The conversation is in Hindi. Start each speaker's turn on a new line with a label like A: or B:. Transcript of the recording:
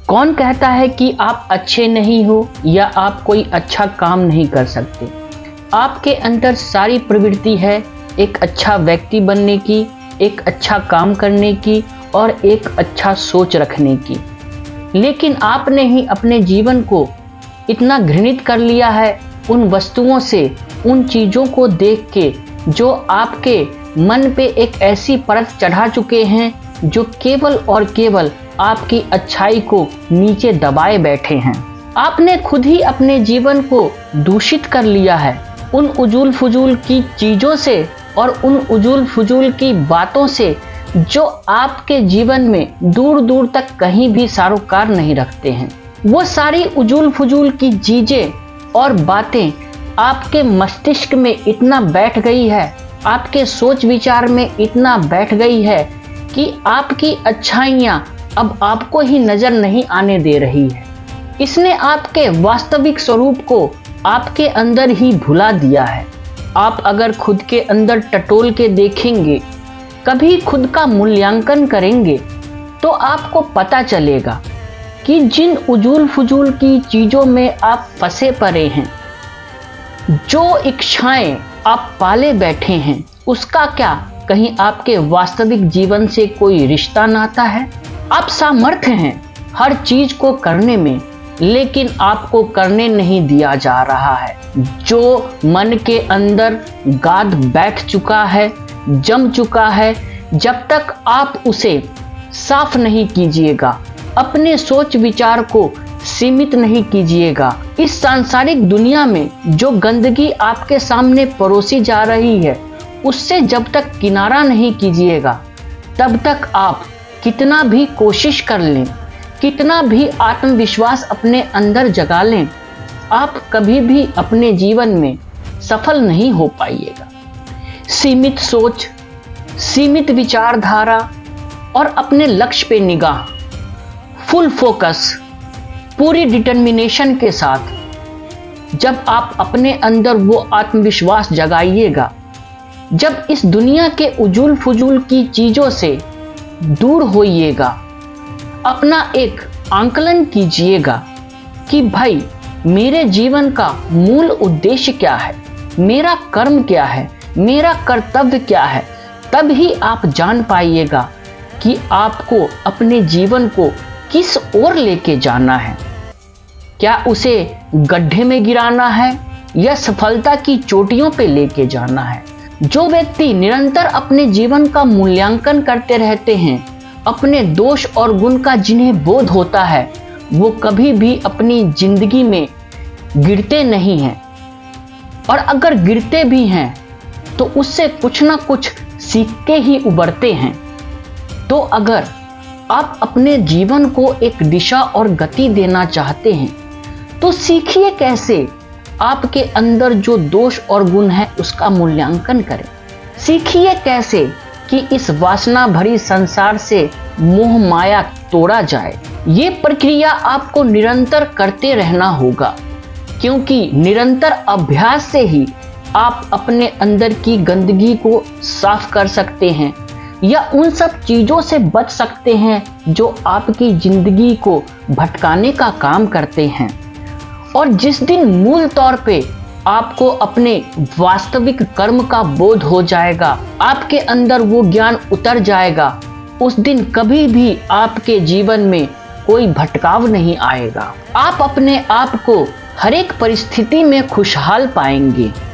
A: कौन कहता है कि आप अच्छे नहीं हो या आप कोई अच्छा काम नहीं कर सकते। आपके अंदर सारी प्रवृत्ति है एक अच्छा व्यक्ति बनने की, एक अच्छा काम करने की और एक अच्छा सोच रखने की। लेकिन आपने ही अपने जीवन को इतना घृणित कर लिया है उन वस्तुओं से, उन चीज़ों को देख के जो आपके मन पे एक ऐसी परत चढ़ा चुके हैं जो केवल और केवल आपकी अच्छाई को नीचे दबाए बैठे हैं। आपने खुद ही अपने जीवन को दूषित कर लिया है उन उजूल फुजूल की चीज़ों से और उन उजूल फुजूल की बातों से जो आपके जीवन में दूर दूर तक कहीं भी सरोकार नहीं रखते हैं। वो सारी उजूल फुजूल की चीज़ें और बातें आपके मस्तिष्क में इतना बैठ गई है, आपके सोच विचार में इतना बैठ गई है कि आपकी अच्छाइयाँ अब आपको ही नज़र नहीं आने दे रही है। इसने आपके वास्तविक स्वरूप को आपके अंदर ही भुला दिया है। आप अगर खुद के अंदर टटोल के देखेंगे, कभी खुद का मूल्यांकन करेंगे, तो आपको पता चलेगा कि जिन उजूल फुजूल की चीज़ों में आप फंसे पड़े हैं, जो इच्छाएं आप पाले बैठे हैं, उसका क्या कहीं आपके वास्तविक जीवन से कोई रिश्ता नाता है? आप सामर्थ्य हैं हर चीज को करने में, लेकिन आपको करने नहीं दिया जा रहा है। जो मन के अंदर गाद बैठ चुका है, जम चुका है, जब तक आप उसे साफ नहीं कीजिएगा, अपने सोच विचार को सीमित नहीं कीजिएगा, इस सांसारिक दुनिया में जो गंदगी आपके सामने परोसी जा रही है उससे जब तक किनारा नहीं कीजिएगा, तब तक आप कितना भी कोशिश कर लें, कितना भी आत्मविश्वास अपने अंदर जगा लें, आप कभी भी अपने जीवन में सफल नहीं हो पाइएगा। सीमित सोच, सीमित विचारधारा और अपने लक्ष्य पे निगाह, फुल फोकस, पूरी डिटर्मिनेशन के साथ जब आप अपने अंदर वो आत्मविश्वास जगाइएगा, जब इस दुनिया के उजूल फुजूल की चीज़ों से दूर होइएगा, अपना एक आंकलन कीजिएगा कि भाई मेरे जीवन का मूल उद्देश्य क्या है, मेरा कर्म क्या है, मेरा कर्तव्य क्या है, तब ही आप जान पाइएगा कि आपको अपने जीवन को किस ओर लेके जाना है। क्या उसे गड्ढे में गिराना है या सफलता की चोटियों पे लेके जाना है? जो व्यक्ति निरंतर अपने जीवन का मूल्यांकन करते रहते हैं, अपने दोष और गुण का जिन्हें बोध होता है, वो कभी भी अपनी जिंदगी में गिरते नहीं हैं, और अगर गिरते भी हैं तो उससे कुछ ना कुछ सीख के ही उबरते हैं। तो अगर आप अपने जीवन को एक दिशा और गति देना चाहते हैं तो सीखिए कैसे आपके अंदर जो दोष और गुण है उसका मूल्यांकन करें। सीखिए कैसे कि इस वासना भरी संसार से मोह माया तोड़ा जाए। ये प्रक्रिया आपको निरंतर करते रहना होगा, क्योंकि निरंतर अभ्यास से ही आप अपने अंदर की गंदगी को साफ कर सकते हैं या उन सब चीज़ों से बच सकते हैं जो आपकी जिंदगी को भटकाने का काम करते हैं। और जिस दिन मूल तौर पे आपको अपने वास्तविक कर्म का बोध हो जाएगा, आपके अंदर वो ज्ञान उतर जाएगा, उस दिन कभी भी आपके जीवन में कोई भटकाव नहीं आएगा। आप अपने आप को हर एक परिस्थिति में खुशहाल पाएंगे।